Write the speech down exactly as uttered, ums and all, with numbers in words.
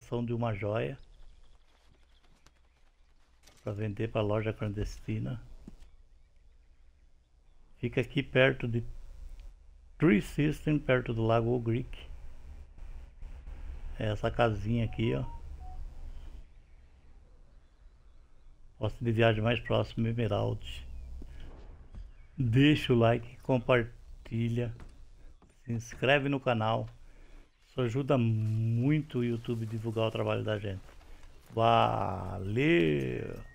são de uma joia para vender para loja clandestina. Fica aqui perto de Tree System, perto do Lago Oak Creek. É essa casinha aqui, ó. Posto de viagem mais próximo, Emerald. Deixa o like, compartilha, se inscreve no canal. Isso ajuda muito o YouTube a divulgar o trabalho da gente. Valeu!